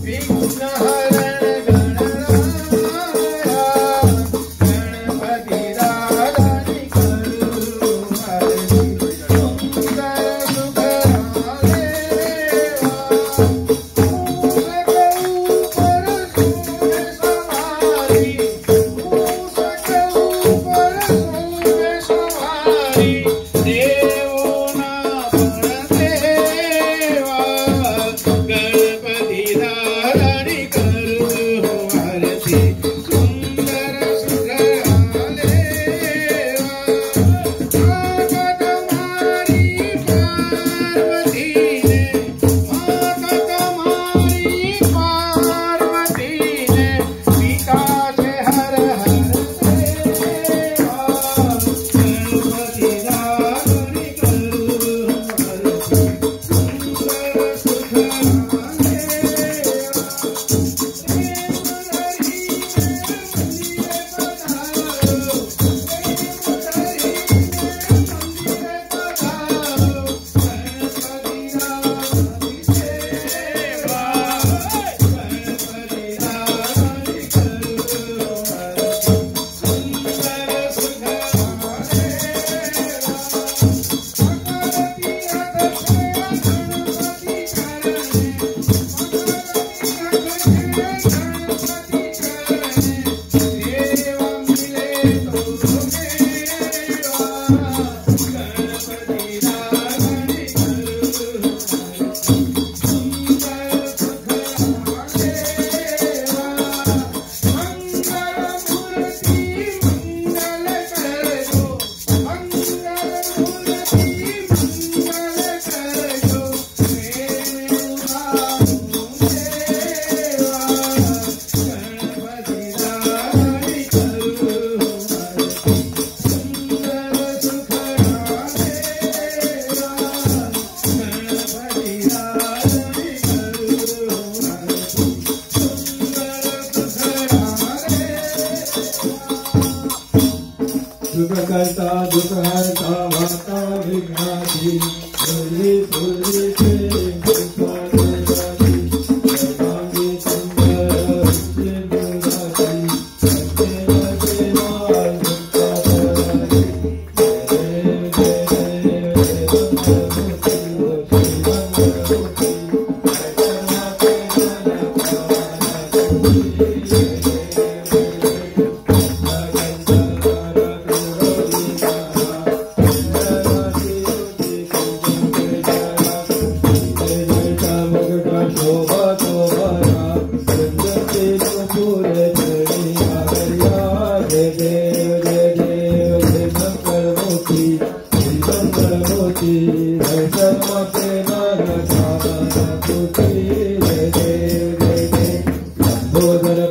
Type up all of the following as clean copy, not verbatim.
करता दुख हरता वार्ता विघ्नाति फुल्ली फुल्ली Bodhara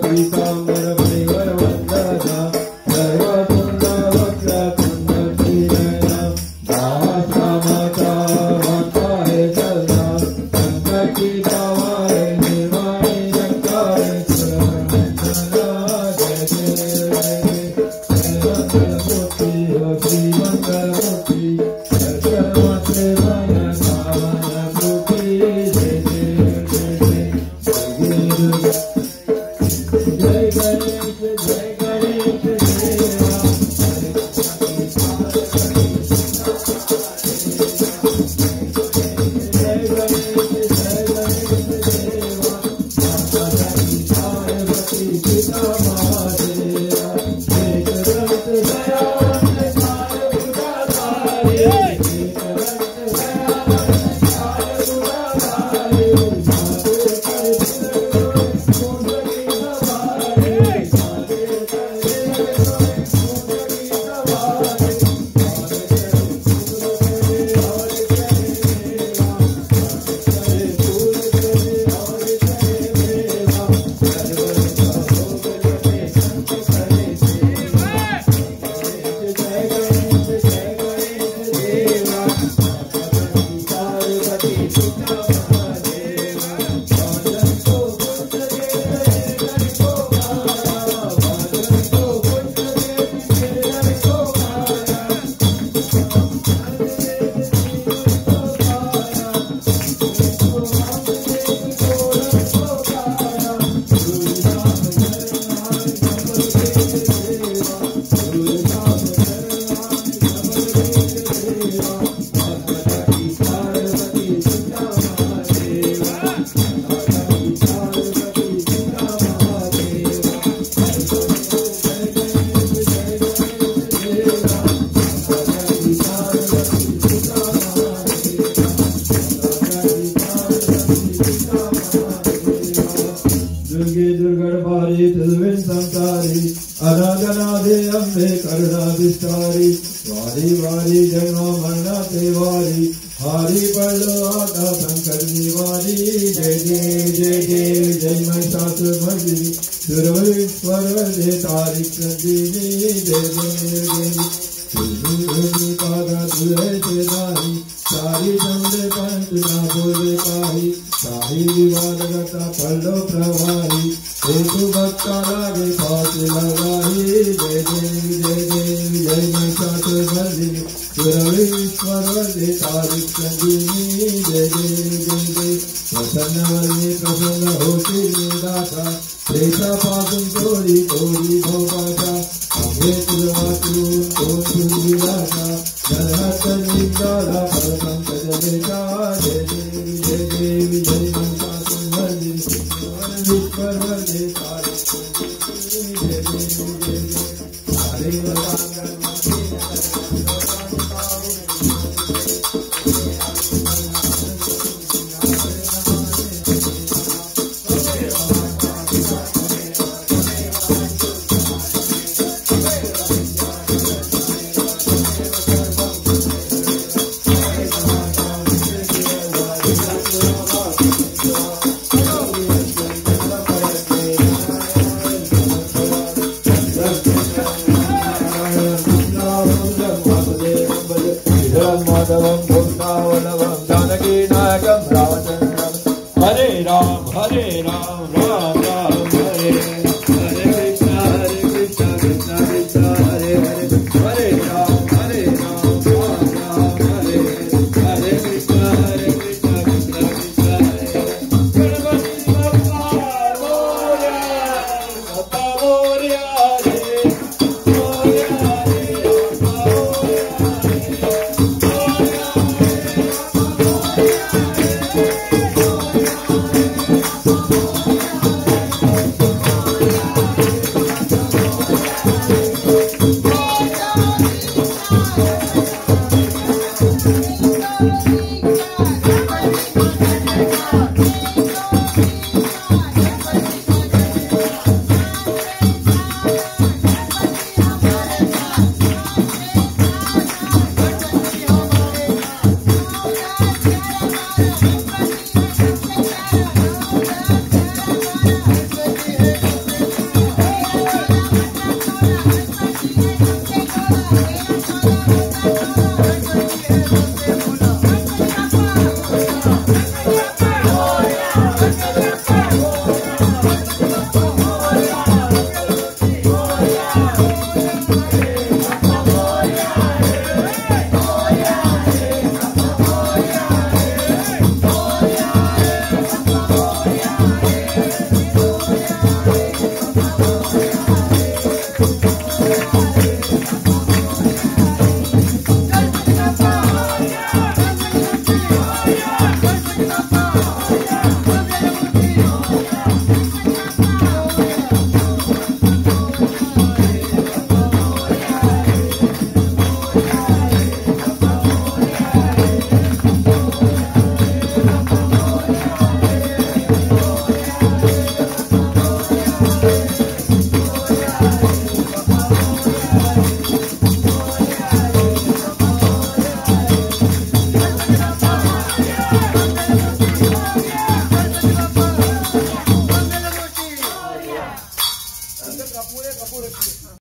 दुर्गे दुर्गढ़ तिलविन संसारी अनादनादे अम्बे करुणा विस्तारी वारी वारी जन्म मरना तेवारी हारी पढ़ो आता संकट निवारी जय देव जय देव जय महिषासुर मर्दिनी सुरवीश्वर दे तारिक संजीवनी जय देव जय पादा दुरे से नारी सारी समझे पंच ना बोले पाही साही विवाद गता पल्लो प्रवाही हेतु भक्ता लागे पास लगाही जय देव जय महिषासुर मर्दिनी सुरवीश्वर दे तारिक संजीवनी जय देव प्रसन्न वल्ली प्रसन्न होती दाता प्रेता पासुन तोड़ी तोड़ी भोपाता अभे तुलवातुन तोड़ विलासा नरहत निगाला पर पंकज लेता जय देव जय महिषासुर मर्दिनी सुरवीश्वर दे तारिक संजीवनी जय देव हरे वरांगन